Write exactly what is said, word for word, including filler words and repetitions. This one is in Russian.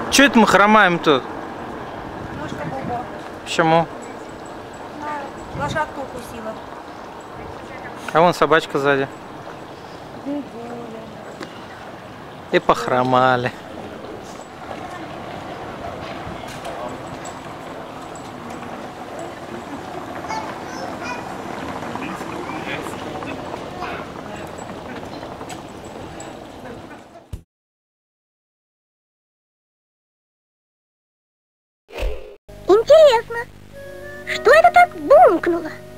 Че это мы хромаем тут? Ножка Бобо. Почему? Лошадку укусила. А вон собачка сзади. И похромали. Интересно, что это так бумкнуло?